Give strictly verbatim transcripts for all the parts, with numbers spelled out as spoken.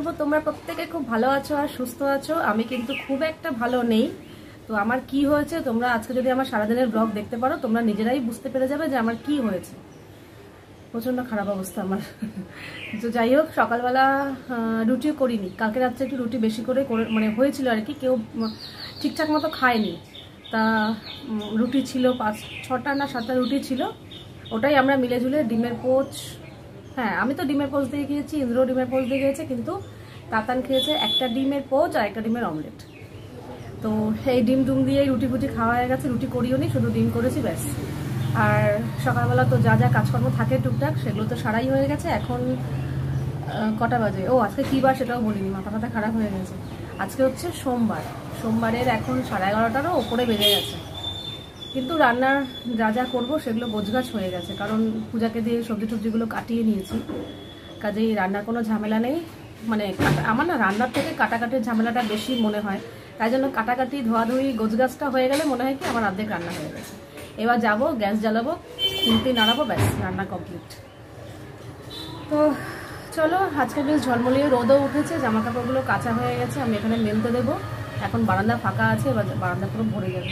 করব তোমরা প্রত্যেকে খুব ভালো আছো আর সুস্থ আছো। আমি কিন্তু খুব একটা ভালো নেই। তো আমার কি হয়েছে তোমরা আজকে যদি আমার সারাদিনের ব্লগ দেখতে পারো তোমরা নিজেরাই বুঝতে পেরে যাবে যে আমার কি হয়েছে। প্রচন্ড খারাপ অবস্থা আমার। তো যাই হোক, সকালবেলা রুটিও করিনি, কালকে রাত্রে একটু রুটি বেশি করে মানে হয়েছিল আর কি, কেউ ঠিকঠাক মতো খায়নি। তা রুটি ছিল পাঁচ ছটা না সাতটা রুটি ছিল, ওটাই আমরা মিলে ঝুলে ডিমের পোচ, হ্যাঁ আমি তো ডিমের পোচ দিয়ে খেয়েছি, ইন্দ্র ডিমের পোচ দিয়ে খেয়েছে, কিন্তু তাতান খেয়েছে একটা ডিমের পোচ আর একটা ডিমের অমলেট। তো এই ডিম টুম দিয়ে রুটি ফুটি খাওয়া হয়ে গেছে, রুটি করিও নি, শুধু ডিম করেছি ব্যাস। আর সকালবেলা তো যা যা কাজকর্ম থাকে টুকটাক সেগুলো তো সারাই হয়ে গেছে। এখন কটা বাজে, ও আজকে কী বার সেটাও বলিনি, মাথা মাথা খারাপ হয়ে গেছে। আজকে হচ্ছে সোমবার, সোমবারের এখন সাড়ে এগারোটারও ওপরে বেজে গেছে, কিন্তু রান্নার যা যা করবো সেগুলো গোছগাছ হয়ে গেছে, কারণ পূজাকে দিয়ে সবজি টবজিগুলো কাটিয়ে নিয়েছি, কাজেই রান্নার কোনো ঝামেলা নেই। মানে আমার না রান্নার থেকে কাটাকাটির ঝামেলাটা বেশি মনে হয়, তাই জন্য কাটাকাটি ধোয়াধুয়ি গোছগাছটা হয়ে গেলে মনে হয় কি আমার অর্ধেক রান্না হয়ে গেছে। এবার যাবো, গ্যাস জ্বালাবো, খুন্তি নাড়াবো, ব্যাস রান্না কমপ্লিট। তো চলো, আজকে বেশ ঝলমলিয়ে রোদও উঠেছে, জামা কাপড়গুলো কাঁচা হয়ে গেছে, আমি এখানে মেলতে দেবো। এখন বারান্দা ফাঁকা আছে, এবার বারান্দা পুরো ভরে যাবে।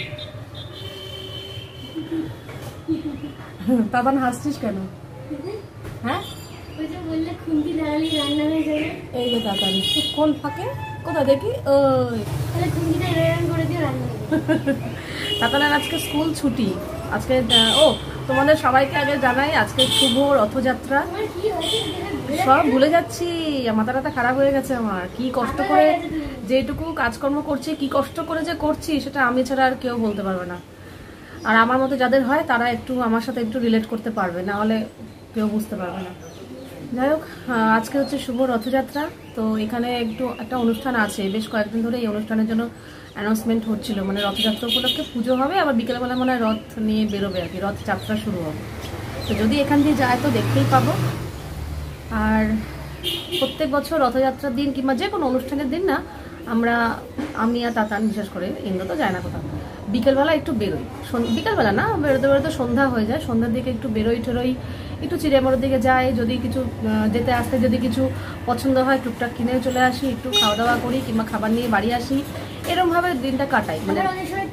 তাতান হাসছিস কেন? হ্যাঁ এই যে তাতান কোন ফাঁকে কোথা দেখি, ওই তাতানের আজকে স্কুল ছুটি। আজকে ও তোমাদের সবাইকে আগে জানাই আজকে শুভ রথযাত্রা। সব ভুলে যাচ্ছি, মাথা টাথা খারাপ হয়ে গেছে আমার। কি কষ্ট করে যেটুকু কাজকর্ম করছি, কি কষ্ট করে যে করছি সেটা আমি ছাড়া আর কেউ বলতে পারবে না। আর আমার মতো যাদের হয় তারা একটু আমার সাথে একটু রিলেট করতে পারবে, না হলে কেউ বুঝতে পারবে না। যাই হোক, আজকে হচ্ছে শুভ রথযাত্রা, তো এখানে একটু একটা অনুষ্ঠান আছে, বেশ কয়েকদিন ধরে এই অনুষ্ঠানের জন্য অ্যানাউন্সমেন্ট হচ্ছিল, মানে রথযাত্রা উপলক্ষে পুজো হবে, আবার বিকেলবেলা মনে হয় রথ নিয়ে বেরোবে আর কি, রথযাত্রা শুরু হবে। তো যদি এখান দিয়ে যায় তো দেখতেই পাবো। আর প্রত্যেক বছর রথযাত্রার দিন কিংবা যে কোনো অনুষ্ঠানের দিন না আমরা, আমি আর তাতান বিশেষ করে, ইন্দ্র তো যায় না কোথাও, বিকেলবেলা একটু বেরোই, বিকেলবেলা না বেরোতে বেরোতে সন্ধ্যা হয়ে যায়, সন্ধ্যার দিকে একটু বেরোই ঠেরোই, একটু চিড়িয়ামোড়ের দিকে যাই, যদি কিছু যেতে আসতে যদি কিছু পছন্দ হয় টুকটাক কিনে চলে আসি, একটু খাওয়া দাওয়া করি কিংবা খাবার নিয়ে বাড়ি আসি, এরকমভাবে দিনটা কাটাই। মানে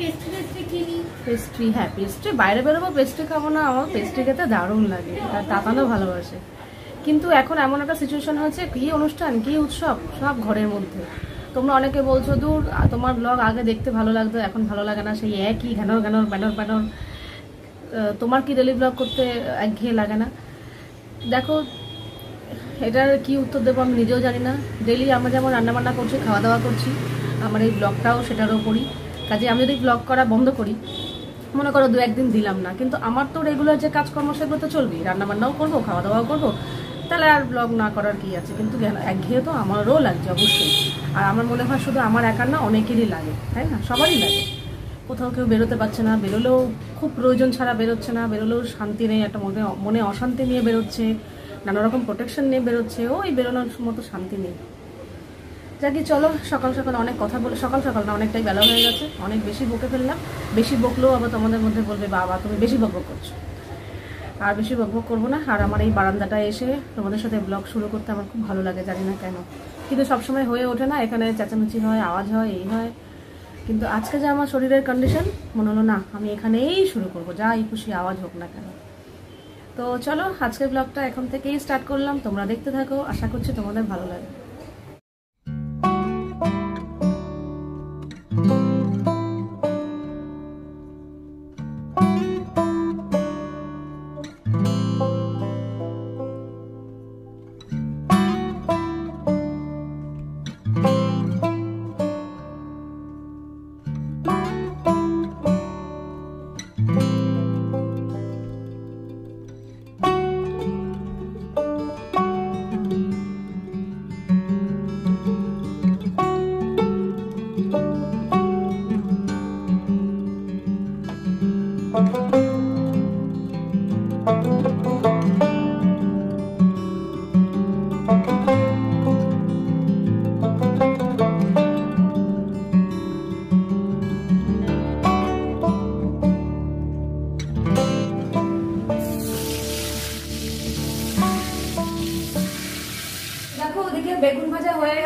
পেস্ট্রি, হ্যাঁ পেস্ট্রি, বাইরে বেরোবো পেস্ট্রি খাবো না, আমার পেস্ট্রি খেতে দারুণ লাগে, আর তাতানও ভালোবাসে। কিন্তু এখন এমন একটা সিচুয়েশন হয়েছে, কি অনুষ্ঠান কি উৎসব সব ঘরের মধ্যে। তোমরা অনেকে বলছো দূর তোমার ব্লগ আগে দেখতে ভালো লাগতো, এখন ভালো লাগে না, সেই একই ঘ্যানর ঘ্যানর ব্যানর ব্যানর। তোমার কি ডেলি ব্লগ করতে একঘেয়ে লাগে না? দেখো এটার কি উত্তর দেবো আমি নিজেও জানি না। ডেলি আমরা যেমন রান্নাবান্না করছি, খাওয়া দাওয়া করছি, আমার এই ব্লগটাও সেটারও করি। কাজে আমি যদি ব্লগ করা বন্ধ করি, মনে করো দু একদিন দিলাম না, কিন্তু আমার তো রেগুলার যে কাজকর্ম সেগুলো তো চলবেই, রান্নাবান্নাও করবো, খাওয়া দাওয়াও করবো, তাহলে আর ব্লগ না করার কি আছে। কিন্তু একঘেয়ে তো আমারও লাগছে অবশ্যই, আর আমার মনে হয় শুধু আমার একার না, অনেকেরই লাগে, তাই না? সবারই লাগে। কোথাও কেউ বেরোতে পারছে না, বেরোলেও খুব প্রয়োজন ছাড়া বেরোচ্ছে না, বেরোলেও শান্তি নেই, একটা মনে মনে অশান্তি নিয়ে বেরোচ্ছে, নানা রকম প্রোটেকশন নিয়ে বেরোচ্ছে, ওই বেরোনোর মতো শান্তি নেই। যাকে চলো, সকাল সকাল অনেক কথা বলে, সকাল সকাল না অনেকটাই বেলা হয়ে গেছে, অনেক বেশি বকে ফেললাম। বেশি বকলেও আবার তোমাদের মধ্যে বলবে বাবা তুমি বেশি বকবক করছো, আর বেশি বকবক করবো না। আর আমার এই বারান্দাটায় এসে তোমাদের সাথে ব্লগ শুরু করতে আমার খুব ভালো লাগে, জানি না কেন, কিন্তু সবসময় হয়ে ওঠে না, এখানে চেঁচামেচি হয়, আওয়াজ হয়, এই হয়। কিন্তু আজকে যে আমার শরীরের কন্ডিশন, মনে হলো না আমি এখানেই শুরু করবো, যাই খুশি আওয়াজ হোক না কেন। তো চলো, আজকের ব্লগটা এখন থেকেই স্টার্ট করলাম, তোমরা দেখতে থাকো, আশা করছি তোমাদের ভালো লাগে।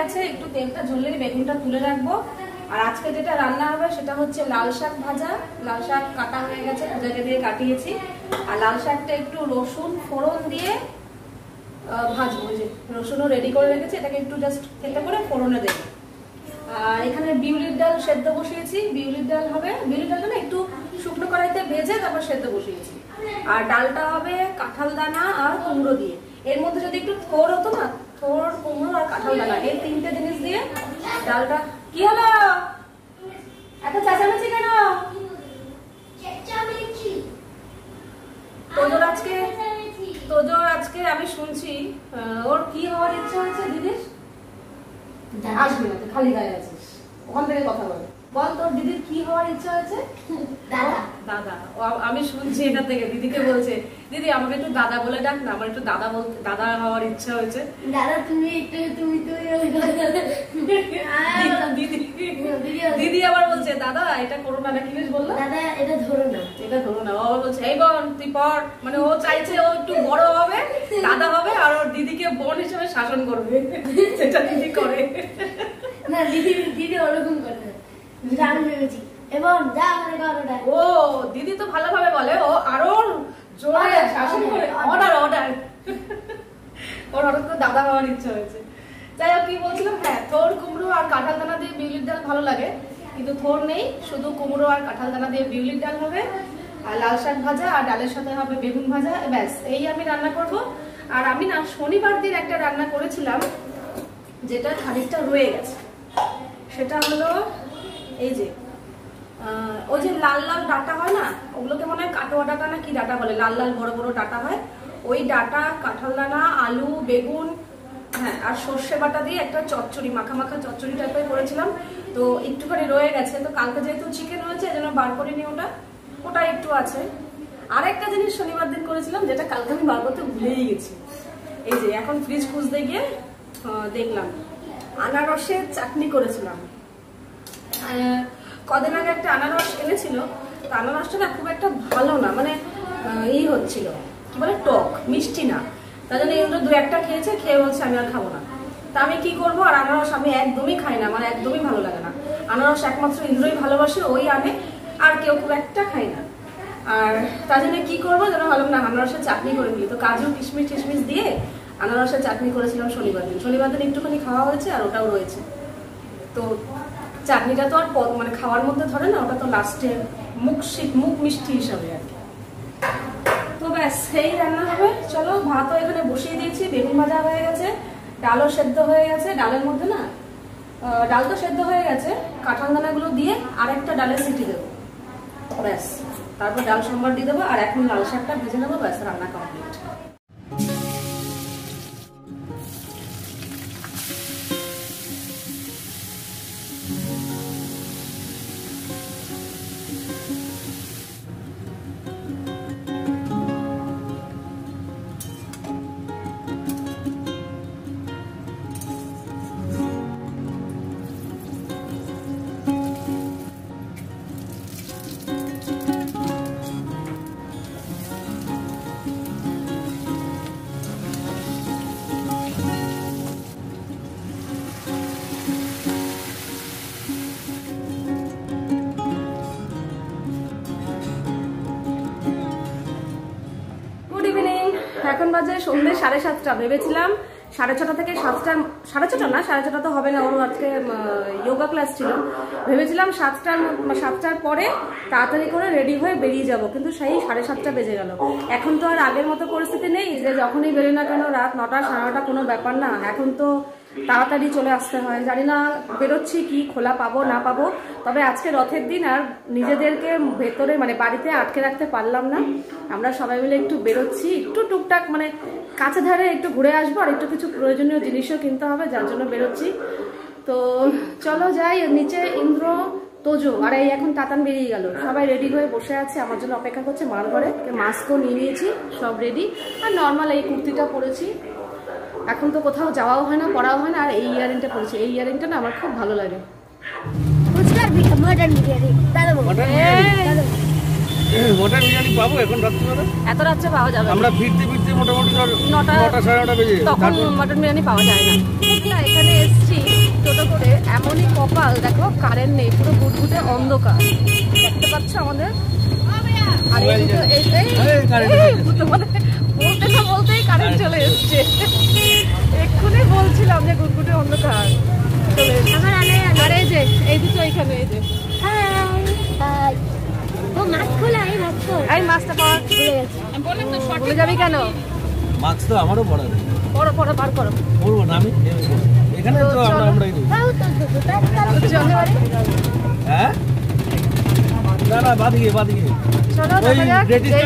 গেছে, একটু তেলটা ঝরলে বেগুনটা তুলে রাখবো। আর আজকে যেটা রান্না হবে সেটা হচ্ছে লাল শাক ভাজা। লাল শাক কাটা হয়ে গেছে, ভাজাকে দিয়ে কাটিয়েছি। আর লাল শাকটা একটু রসুন ফোড়ন দিয়ে ভাজবো। যে রসুনও রেডি করে রেখেছি, এটাকে একটু জাস্ট তেলটা করে ফোড়নে দেবো। আর এখানে বিউলির ডাল সেদ্ধ বসিয়েছি, বিউলির ডাল হবে। বিউলির ডালটা না একটু শুকনো কড়াইতে ভেজে তারপর সেদ্ধ বসিয়েছি। আর ডালটা হবে কাঁঠাল দানা আর কুমড়ো দিয়ে। এর মধ্যে যদি একটু থোর হতো না, থোর কুমড়ো আর কাঁঠাল দানা, এই তিনটে জিনিস দিয়ে ডালটা। কি হলো এত চেঁচামেচি কেন? তোজোর আজকে তোজোর আজকে আমি শুনছি ওর কি হওয়ার ইচ্ছা হয়েছে দিদির। আসবি না, খালি গায়ে আছিস, ওখান থেকে কথা বল। বল তোর দিদির কি হওয়ার ইচ্ছা হয়েছে? দাদা। দাদা আমি শুনছি এটা থেকে, দিদিকে বলছে দিদি আমাকে একটু দাদা বলে ডাক না, আমার একটু দাদা বলতে দাদা হওয়ার ইচ্ছা হয়েছে। দাদা তুমি একটু তুমি তো দিদি আবার বলছে দাদা এটা করো না, কি বেশ বললো দাদা এটা ধরো না, এটা ধরো না। ও আবার বলছে এই বোন তুই পড়, মানে ও চাইছে ও একটু বড় হবে, দাদা হবে, আর ওর দিদিকে বোন হিসেবে শাসন করবে, সেটা দিদি করে না। দিদি দিদি ওরকম করে না, আমি ভেবেছি এবং যা মানে গাওটা ও দিদি তো ভালোভাবে বলে, ও আরো জোরে শাসন করে অর্ডার অর্ডার ওর হঠাৎ করে দাদা হওয়ার ইচ্ছা হয়েছে। যাই হোক কি বলছিলাম, হ্যাঁ থোর কুমড়ো আর কাঁঠাল দানা দিয়ে বিউলির ডাল ভালো লাগে, কিন্তু থোর নেই, শুধু কুমড়ো আর কাঁঠাল দানা দিয়ে বিউলির ডাল হবে। আর লাল শাক ভাজা আর ডালের সাথে হবে বেগুন ভাজা, ব্যাস এই আমি রান্না করব। আর আমি না শনিবার দিন একটা রান্না করেছিলাম যেটা খানিকটা রয়ে গেছে, সেটা হলো এই যে ওই যে লাল লাল ডাটা হয় না, ওগুলোকে মনে হয় কাটোয়া ডাটা না কি ডাটা বলে, লাল লাল বড় বড় ডাটা হয়, ওই ডাটা কাঁঠাল দানা আলু বেগুন হ্যাঁ আর সর্ষে বাটা দিয়ে একটা চচ্চড়ি মাখা মাখা চচ্চড়ি টাইপের করেছিলাম। তো একটুখানি রয়ে গেছে, তো কালকে যেহেতু চিকেন হয়েছে এজন্য বার করিনি, ওটা ওটা একটু আছে। আর একটা জিনিস শনিবার দিন করেছিলাম যেটা কালকে আমি বার করতে ভুলেই গেছি, এই যে এখন ফ্রিজ খুঁজতে গিয়ে দেখলাম আনারসের চাটনি করেছিলাম। কদিন আগে একটা আনারস এনেছিল, তো আনারসটা না খুব একটা ভালো না, মানে ই হচ্ছিল কি বলে টক মিষ্টি না, তার জন্য ইন্দ্র দু একটা খেয়েছে, খেয়ে বলছে আমি আর খাবো না। তা আমি কি করবো, আর আনারস আমি একদমই খাই না, আমার একদমই ভালো লাগে না। আনারস একমাত্র ইন্দ্রই ভালোবাসে, ওই আনে, আর কেউ খুব একটা খাই না। আর তার জন্য কি করবো যেন ভালো না, আনারসের চাটনি করে দিই। তো কাজু কিশমিশ টিশমিশ দিয়ে আনারসের চাটনি করেছিলাম শনিবার দিন। শনিবার দিন একটুখানি খাওয়া হয়েছে আর ওটাও রয়েছে। তো চাটনিটা তো আর মানে খাওয়ার মধ্যে ধরে না, ওটা তো লাস্টে মুখ মুখ মিষ্টি হিসাবে আর কি। তো ব্যাস সেই রান্না হবে। চলো ভাতও এখানে বসিয়ে দিয়েছি, বেগুন ভাজা হয়ে গেছে, ডালও সেদ্ধ হয়ে গেছে। ডালের মধ্যে না ডাল তো সেদ্ধ হয়ে গেছে, কাঁঠাল দানাগুলো দিয়ে আরেকটা ডালের সিটি দেবো, ব্যাস তারপর ডাল সম্বার দিয়ে দেবো। আর এখন লাল শাকটা ভেজে নেবো, ব্যাস রান্না কমপ্লিট। এখন বাজে সন্ধ্যে সাড়ে সাতটা। ভেবেছিলাম সাড়ে ছটা থেকে সাতটা, সাড়ে ছটা না সাড়ে ছটা তো হবে না, ওর আজকে যোগা ক্লাস ছিল। ভেবেছিলাম সাতটার সাতটার পরে তাড়াতাড়ি করে রেডি হয়ে বেরিয়ে যাব, কিন্তু সেই সাড়ে সাতটা বেজে গেল। এখন তো আর আগের মতো পরিস্থিতি নেই যে যখনই বেরোই না কেন রাত নটা সাড়ে নটা কোনো ব্যাপার না, এখন তো তাড়াতাড়ি চলে আসতে হয়। জানি না বেরোচ্ছি কি খোলা পাবো না পাবো, তবে আজকে রথের দিন আর নিজেদেরকে ভেতরে মানে বাড়িতে আটকে রাখতে পারলাম না। আমরা সবাই মিলে একটু বেরোচ্ছি, একটু টুকটাক মানে কাছে ধারে একটু ঘুরে আসবো, আর একটু কিছু প্রয়োজনীয় জিনিসও কিনতে হবে, যার জন্য বেরোচ্ছি। তো চলো যাই। নিচে ইন্দ্র তোজো আর এই এখন তাতান বেরিয়ে গেল, সবাই রেডি হয়ে বসে আছে, আমার জন্য অপেক্ষা করছে মার ঘরে। মাস্কও নিয়ে নিয়েছি, সব রেডি। আর নর্মাল এই কুর্তিটা পরেছি, এখন তো কোথাও যাওয়াও হয় না পড়াও হয় না। আর এই ইয়ারিংটা পরেছি, এই ইয়ারিংটা না আমার খুব ভালো লাগে। মটন বিরিয়ানি পাবো এখন রাত্রিবেলা? এত রাত্রে পাওয়া যাবে? আমরা ফিরতে ফিরতে মোটামুটি নটা নটা সাড়ে নটা বেজে যায়, তখন মটন বিরিয়ানি পাওয়া যায় না। এখানে এসছি কপাল দেখো, কারেন্ট নেই, পুরো গুটগুটে অন্ধকার দেখতে পাচ্ছ আমাদের। আর এই দুটো বলতে না বলতেই কারেন্ট চলে এসছে। এক্ষুনি বলছিলাম যে গুটগুটে অন্ধকার চলে এসছে। আর এই যে এই দুটো এইখানে, এই যে এই মাছটা পাওয়া ভুলে যাবি কেন? মাছ তো আমারও পড়া নেই। পড়ো পড়ো বার করো। পড়বো না আমি, এখানে তো আমরা আমরাই দিই। হ্যাঁ না না বাদিকে বাদিকে চলো দেখা যাক।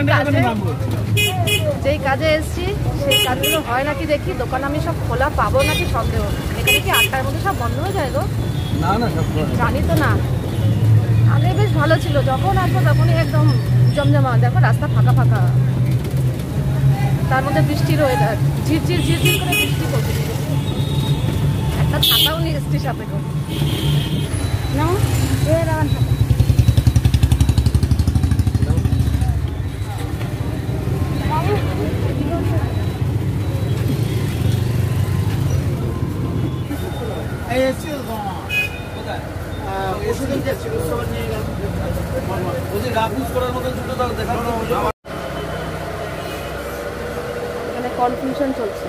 যেই কাজে এসছি সেই কাজগুলো হয় নাকি দেখি। দোকান আমি সব খোলা পাবো নাকি সন্দেহ। এখানে কি আটটার মধ্যে সব বন্ধ হয়ে যায় গো? না না সব জানি তো না। আগে বেশ ভালো ছিল, যখন আসবো তখনই একদম জমজমা। দেখো রাস্তা ফাঁকা ফাঁকা, তার মধ্যে বৃষ্টির ওয়েদার, ঝিরঝির ঝিরঝির করে বৃষ্টি পড়ছে। একটা ছাতাও নিয়ে এসছি সাথে করে। না কনফিউশন চলছে।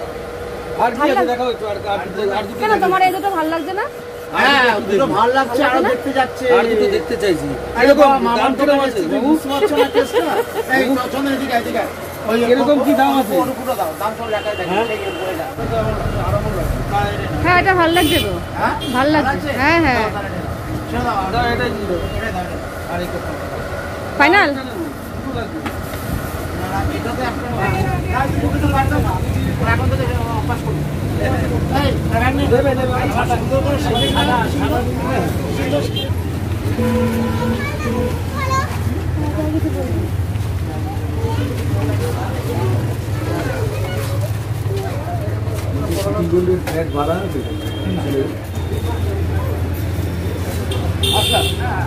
কেন তোমার এই দুটো ভালো লাগছে না? হ্যাঁ দুটো ভালো লাগছে, আরো দেখতে যাচ্ছে। আর দুটো দেখতে চাইছি। এরকম দাম কিরকম আছে? বুঝতে পারছো না টেস্টটা? এই চলে এদিকে এদিকে। ওই এরকম কি দাম আছে? পুরো দাম দাম সব লেখাই থাকে। এই বলে দাও। হ্যাঁ এটা ভালো লাগছে তো। হ্যাঁ ভালো লাগছে। হ্যাঁ হ্যাঁ চলো দাও এটাই দিও। এটা দাও। আর এই কথা ফাইনাল। না এটাতে একটা গাছ দুটো তো বাড়তো না। এখন তো অভ্যাস করব। এই রাগান নেই দেবে দেবে। সুন্দর করে সাজিয়ে না সাদা সুন্দর। গোল্ডের ফ্ল্যাট ভাড়া আছে। আচ্ছা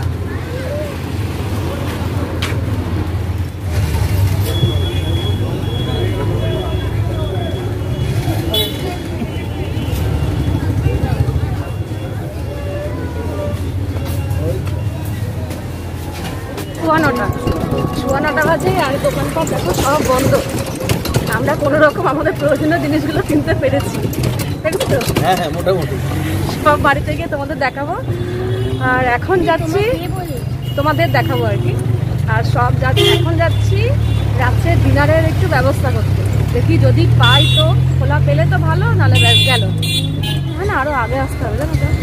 চুয়ান্নটা চুয়ান্নটা বাজে আর দোকানপাট দেখো সব বন্ধ। আমরা কোনো রকম আমাদের প্রয়োজনীয় জিনিসগুলো কিনতে পেরেছি, দেখছো তো? হ্যাঁ হ্যাঁ মোটামুটি সব বাড়িতে গিয়ে তোমাদের দেখাবো। আর এখন যাচ্ছি তোমাদের দেখাবো আর কি। আর সব যাচ্ছি, এখন যাচ্ছি রাত্রে ডিনারের একটু ব্যবস্থা করতে। দেখি যদি পাই তো, খোলা পেলে তো ভালো, নাহলে ব্যাস গেল। হ্যাঁ না আরো আগে আসতে হবে, জানো তো?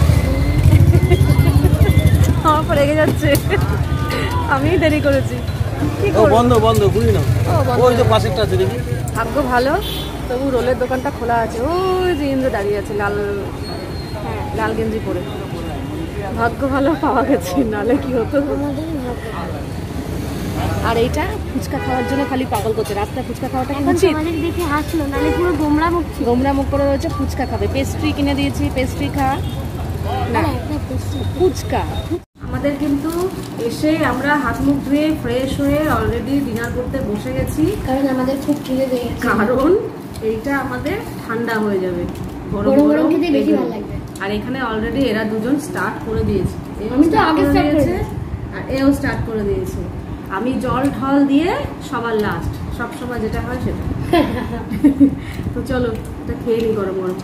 আমার পর রেগে যাচ্ছে, আমি দেরি করেছি। কি করব? বন্ধ বন্ধ বুঝি না। ও বন্ধ। ওই যে পাশেরটা আছে দেখি। ভাগ্য ভালো তবু রোলের দোকানটা খোলা আছে। ওই যে ইন্দ্র দাঁড়িয়ে আছে লাল, হ্যাঁ লাল গেঞ্জি পরে। ভাগ্য ভালো পাওয়া গেছে, নালে কি হতো। আর এইটা ফুচকা খাওয়ার জন্য খালি পাগল করছে। রাস্তায় ফুচকা খাওয়াটা কি উচিত? দেখে হাসলো, নালে পুরো গোমরা মুখ ছিল। গোমরা মুখ করে রয়েছে। ফুচকা খাবে, পেস্ট্রি কিনে দিয়েছি, পেস্ট্রি খা না ফুচকা। আমাদের কিন্তু এসে আমরা হাত মুখ ধুয়ে ফ্রেশ হয়ে অলরেডি ডিনার করতে বসে গেছি, কারণ আমাদের খুব খিদে পেয়েছে। কারণ এইটা আমাদের ঠান্ডা হয়ে যাবে, গরম গরম খেতে বেশি ভালো লাগবে। আর এখানে অলরেডি এরা দুজন স্টার্ট করে দিয়েছে। আমি তো আগে স্টার্ট করেছি আর এও স্টার্ট করে দিয়েছে। আমি জল ঢল দিয়ে সবার লাস্ট, সব সময় যেটা হয় সেটা। তো চলো এটা খেয়ে নি গরম গরম।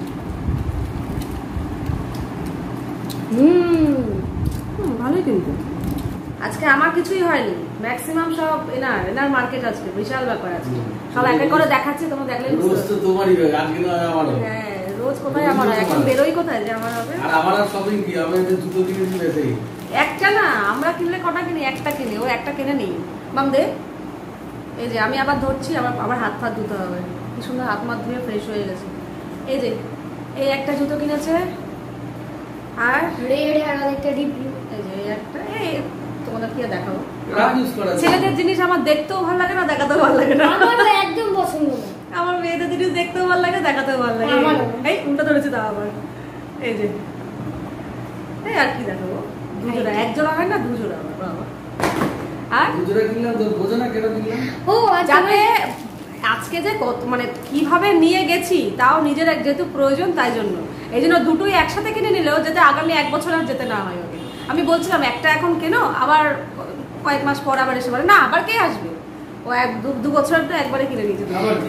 হুম ভালোই কিন্তু আজকে আমার কিছুই হয়নি, ম্যাক্সিমাম সব এনার এনার মার্কেট আজকে বিশাল ব্যাপার আছে। সব এক এক করে দেখাচ্ছি, তোমরা দেখলে রোজ তো তোমারই ব্যাগ, আজকে না আমারও। হ্যাঁ রোজ কোথায় আমার, এখন বেরোই কোথায় যে আমার হবে। আর আমার আর শপিং কি, আমি যে দুটো কিনে দিয়েছি। একটা না, আমরা কিনলে কটা কিনি, একটা কিনে, ও একটা কিনে নেই। মাম দে, এই যে আমি আবার ধরছি, আবার আবার হাত ফাত ধুতে হবে। কি সুন্দর হাত মাত ধুয়ে ফ্রেশ হয়ে গেছে। এই যে এই একটা জুতো কিনেছে, আর রেড আর একটা ডিপ ব্লু। এই যে এই একটা, এই তোমাদের কি দেখাবো। রাত ইউজ করা ছেলেদের জিনিস আমার দেখতেও ভালো লাগে না, দেখাতেও ভালো লাগে না। আমার তো একদম পছন্দ না। আমার মেয়েদের জিনিস দেখতেও ভালো লাগে, দেখাতেও ভালো লাগে। আমারও। এই উল্টা ধরেছে তা আবার। এই যে এই আর কি দেখাবো, দুজোড়া, এক জোড়া হয় না দুজোড়া আমার বাবা। আর দুজোড়া কিনলাম তো বোঝো না কেন কিনলাম। ও আচ্ছা, যাতে আজকে যে কত মানে কিভাবে নিয়ে গেছি, তাও নিজের যেহেতু প্রয়োজন তাই জন্য। এই জন্য দুটোই একসাথে কিনে নিলেও যাতে আগামী এক বছর আর যেতে না হয় ওকে। আমি বলছিলাম একটা এখন কেনো, আবার কয়েক মাস পর আবার এসে বলে না আবার কে আসবে, ও এক দু বছর তো একবারে কিনে নিয়েছে।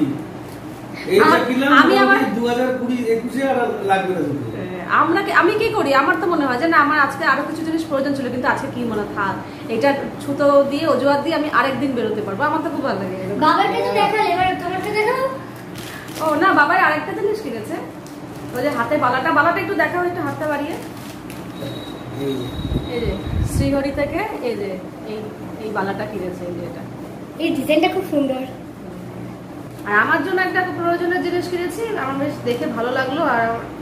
আমি আবার দু হাজার কুড়ি একুশে আর লাগবে না। আমরা আমি কি করি, আমার তো মনে হয় যে না আমার আজকে আরো কিছু জিনিস প্রয়োজন ছিল, কিন্তু আজকে কি মনে থাক এটা ছুতো দিয়ে অজুহাত দিয়ে আমি আরেকদিন বেরোতে পারবো, আমার তো খুব ভালো লাগে। বাবাকে তো দেখালে, এবার তোমারটা দেখাও। ও না, বাবার আরেকটা জিনিস কিনেছে, ওই যে হাতে বালাটা, বালাটা একটু দেখাও একটু হাতটা বাড়িয়ে। এই যে শ্রীহরি থেকে এই যে এই এই বালাটা কিনেছে, এই যে এটা, এই ডিজাইনটা খুব সুন্দর। আর আমার জন্য একটা প্রয়োজনীয় জিনিস কিনেছি, আমার বেশ দেখে ভালো লাগলো আর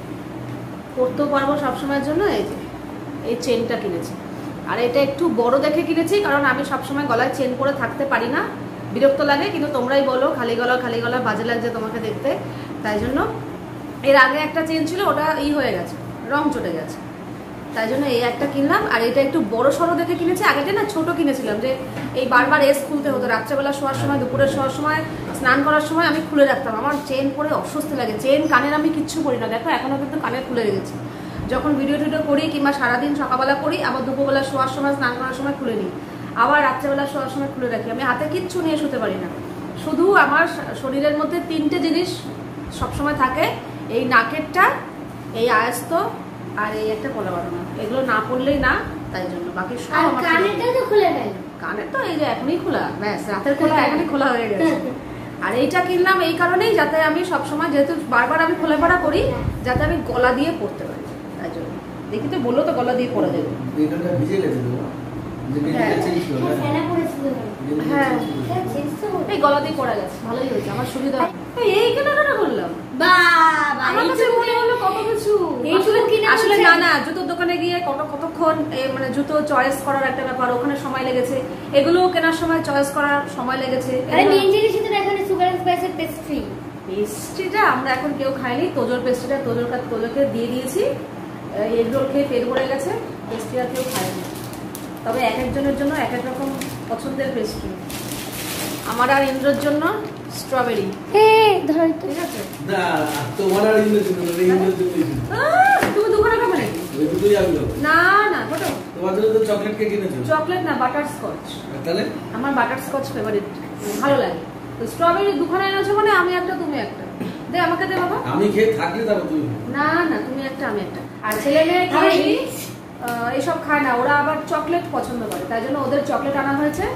পরতেও পারবো সবসময়ের জন্য। এই যে এই চেনটা কিনেছি, আর এটা একটু বড় দেখে কিনেছি কারণ আমি সবসময় গলায় চেন পরে থাকতে পারি না, বিরক্ত লাগে, কিন্তু তোমরাই বলো খালি গলা খালি গলা বাজে লাগছে তোমাকে দেখতে, তাই জন্য। এর আগে একটা চেন ছিল ওটা ই হয়ে গেছে, রং চটে গেছে, তাই জন্য এই একটা কিনলাম। আর এটা একটু বড় সড়ো দেখে কিনেছি, আগেটা না ছোট কিনেছিলাম যে এই বারবার এস খুলতে হতো, রাত্রেবেলা শোয়ার সময়, দুপুরে শোয়ার সময়, স্নান করার সময় আমি খুলে রাখতাম, আমার চেন পরে অস্বস্তি লাগে। চেন কানের আমি কিচ্ছু করি না, দেখো এখনো কিন্তু কানে খুলে রেখেছি, যখন ভিডিও টিডিও করি কিংবা সারাদিন সকালবেলা করি, আবার দুপুরবেলা শোয়ার সময়, স্নান করার সময় খুলে নিই, আবার রাত্রেবেলা শোয়ার সময় খুলে রাখি। আমি হাতে কিচ্ছু নিয়ে শুতে পারি না, শুধু আমার শরীরের মধ্যে তিনটে জিনিস সবসময় থাকে, এই নাকেরটা, এই আয়স্ত, আর এই একটা কলা বাড়ানো, এগুলো না পড়লেই না, তাই জন্য বাকি সব আমার। কানেরটা তো খুলে গেল, কানের তো এই যে এখনই খোলা, ব্যাস রাতের খোলা এখনই খোলা হয়ে গেছে। আর এইটা কিনলাম এই কারণেই যাতে আমি সবসময়, যেহেতু বারবার আমি খোলা পড়া করি, যাতে আমি গলা দিয়ে পড়তে পারি, তাই জন্য। দেখি তো বললো তো গলা দিয়ে পড়া যাবে। এখানটা ভিজে গেছে তো, যে ভিজে চেঞ্জ করো। ফেনা পড়েছিল। হ্যাঁ হ্যাঁ চেঞ্জ তো করো। এই গলা দিয়ে পড়া গেছে, ভালোই হয়েছে, আমার সুবিধা। এই এই কেনাকাটা করলাম, বাবা আমার কাছে মনে হলো কত কিছু। এইটুকু কিনে আসলে বলছেন? না না, জুতোর দোকানে গিয়ে কত কতক্ষণ এই মানে জুতো চয়েস করার একটা ব্যাপার, ওখানে সময় লেগেছে, এগুলো কেনার সময় চয়েস করার সময় লেগেছে। আরে মেন জিনিস তো এখানে সুগার এন্ড স্পাইসের পেস্ট্রি। পেস্ট্রিটা আমরা এখন কেউ খাইনি, তোজোর পেস্ট্রিটা তোজোর কাছে তোজোকে দিয়ে দিয়েছি, এগ রোল খেয়ে পেট ভরে গেছে, পেস্ট্রি আর কেউ খায়নি। তবে এক একজনের জন্য এক এক রকম পছন্দের পেস্ট্রি। আমার আর ইন্দ্রর জন্য স্ট্রবেরি। হ্যাঁ ধরো তো। ঠিক আছে, না তোমার আর ইন্দ্রের জন্য না, ইন্দ্রের জন্যই ছিল। আহ, তুমি দুখানা খাবে নাকি? ওই দুটোই আনলো। না না ওটা তোমার জন্য তো চকলেট কেক কিনেছো। চকলেট না, বাটার স্কচ। তাহলে আমার বাটার স্কচ ফেভারিট, ভালো লাগে। তো স্ট্রবেরি দুখানা এনেছো মানে আমি একটা তুমি একটা, দে আমাকে দে বাবা। আমি খেয়ে থাকলে তারপর তুমি। না না তুমি একটা আমি একটা। আর ছেলে মেয়ে কি এসব খায় না, ওরা আবার চকলেট পছন্দ করে, তাই জন্য ওদের চকলেট আনা হয়েছে।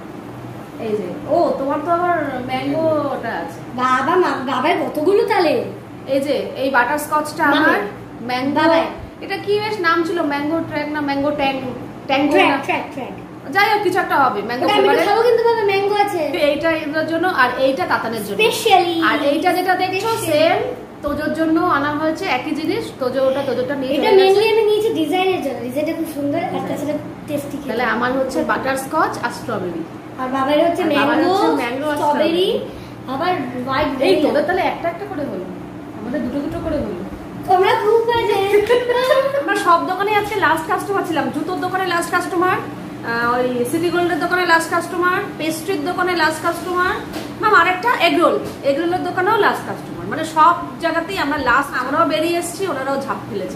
এই যে ও তোমার তো আবার ম্যাঙ্গোটা আছে। বাবা বাবার কতগুলো তালে। এই যে এই বাটার স্কচটা আমার ম্যাঙ্গো, বাবা এটা কি বেশ নাম ছিল, ম্যাঙ্গো ট্র্যাক না ম্যাঙ্গো ট্যাং ট্যাঙ্গো ট্র্যাক না, ট্র্যাক ট্র্যাক যাই হোক কিছু একটা হবে, ম্যাঙ্গো ওটা আমি ফ্লেভারের। খাবো, কিন্তু বাবা ম্যাঙ্গো আছে। এইটা এদের জন্য আর এইটা তাতানের জন্য স্পেশালি। আর এইটা যেটা দেখছো সেম তোজোর জন্য আনা হয়েছে, একই জিনিস। তোজো ওটা তোজোটা নিয়ে এটা মেইনলি আমি নিয়েছি ডিজাইনের জন্য, ডিজাইনটা খুব সুন্দর আর তাছাড়া টেস্টি খেতে। তাহলে আমার হচ্ছে বাটার স্কচ আর স্ট্রবেরি, আর বাবার হচ্ছে আর বাবার ম্যাঙ্গো, হচ্ছে ম্যাঙ্গো আর স্ট্রবেরি, আবার হোয়াইট। এই তোদের তাহলে একটা একটা করে হলো, আমাদের দুটো দুটো করে হলো। তোমরা খুব বাজে। আমরা সব দোকানে আজকে লাস্ট কাস্টমার ছিলাম, জুতোর দোকানে লাস্ট কাস্টমার, ওই সিটি গোল্ডের দোকানে লাস্ট কাস্টমার, পেস্ট্রির দোকানে লাস্ট কাস্টমার, ম্যাম আরেকটা এগরোল, এগরোলের দোকানেও লাস্ট কাস্টমার, মানে সব জায়গাতেই আমরা লাস্ট। আমরাও বেরিয়ে এসেছি, ওনারাও ঝাঁপ ফেলেছে।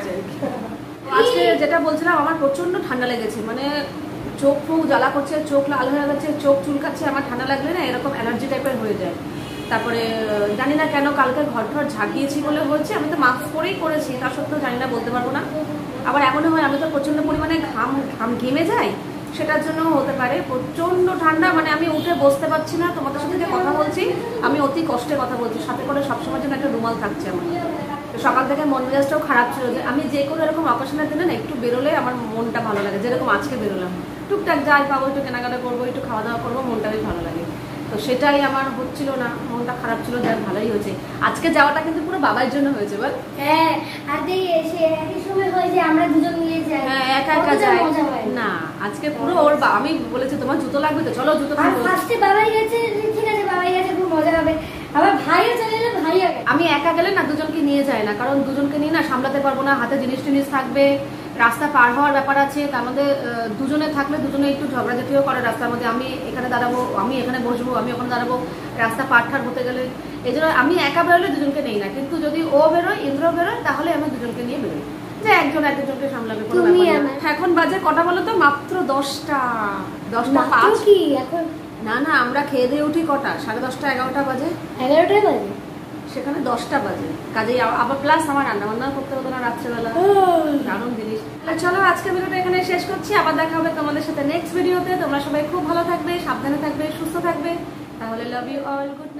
আজকে যেটা বলছিলাম, আমার প্রচন্ড ঠান্ডা লেগেছে, মানে চোখ ফুক জ্বালা করছে, চোখ লাল হয়ে গেছে, চোখ চুলকাচ্ছে। আমার ঠান্ডা লাগলে না এরকম অ্যালার্জি টাইপের হয়ে যায়। তারপরে জানি না কেন কালকে ঘর ঠর ঝাঁকিয়েছি বলে হচ্ছে, আমি তো মাস্ক পরেই করেছি, তা সত্ত্বেও জানি না, বলতে পারবো না। আবার এমনও হয় আমি তো প্রচন্ড পরিমাণে ঘাম ঘাম ঘেমে যাই, সেটার জন্য হতে পারে। প্রচন্ড ঠান্ডা, মানে আমি উঠে বসতে পারছি না, তোমাদের সাথে যে কথা বলছি আমি অতি কষ্টে কথা বলছি, সাথে করে সবসময় জন্য একটা রুমাল থাকছে আমার। তো সকাল থেকে মন মেজাজটাও খারাপ ছিল, যে আমি যে কোনো এরকম অকেশনের দিনে না একটু বেরোলে আমার মনটা ভালো লাগে, যেরকম আজকে বেরোলাম, টুকটাক যাই পাবো, একটু কেনাকাটা করবো, একটু খাওয়া দাওয়া করবো, মনটা বেশ ভালো লাগে। তো সেটাই আমার হচ্ছিল না, মনটা খারাপ ছিল, যাই ভালোই হয়েছে। আজকে যাওয়াটা কিন্তু পুরো বাবার জন্য হয়েছে বল। হ্যাঁ আর এই এসে একই সময় হয় যে আমরা দুজন মিলে যাই, হ্যাঁ একা একা যাই না, আজকে পুরো ওর বা- আমি বলেছি তোমার জুতো লাগবে তো চলো জুতো আর কিনবো। ফার্স্টে বাবাই গেছে, ঠিক আছে বাবাই গেছে, খুব মজা হবে। আবার ভাইও চলে এলে, ভাইও গেছে। আমি একা গেলে না দুজনকে নিয়ে যায় না, কারণ দুজনকে নিয়ে না সামলাতে পারবো না, হাতে জিনিস টিনিস থাকবে, রাস্তা পার হওয়ার ব্যাপার আছে, তার মধ্যে দুজনে থাকলে দুজনে একটু ঝগড়াঝাটিও করে রাস্তার মধ্যে, আমি এখানে দাঁড়াবো, আমি এখানে বসবো, আমি ওখানে দাঁড়াবো, রাস্তা পার ঠার হতে গেলে। এই জন্য আমি একা বেরোলে দুজনকে নেই না, কিন্তু যদি ও বেরোয়, ইন্দ্র বেরোয়, তাহলে আমি দুজনকে নিয়ে বেরোই, যে একজন একজনকে সামলাবে। এখন বাজে কটা বলো তো? মাত্র দশটা, দশটা পাঁচ। কি এখন? না না, আমরা খেয়ে দিয়ে উঠি কটা? সাড়ে দশটা এগারোটা বাজে। এগারোটায় বাজে? সেখানে দশটা বাজে। কাজেই আবার প্লাস আমার রান্না বান্না করতে হতো না রাত্রেবেলা। দারুণ জিনিস। আর চলো আজকে ভিডিওটা এখানে শেষ করছি, আবার দেখা হবে তোমাদের সাথে নেক্সট ভিডিওতে। তোমরা সবাই খুব ভালো থাকবে, সাবধানে থাকবে, সুস্থ থাকবে। তাহলে লাভ ইউ অল, গুড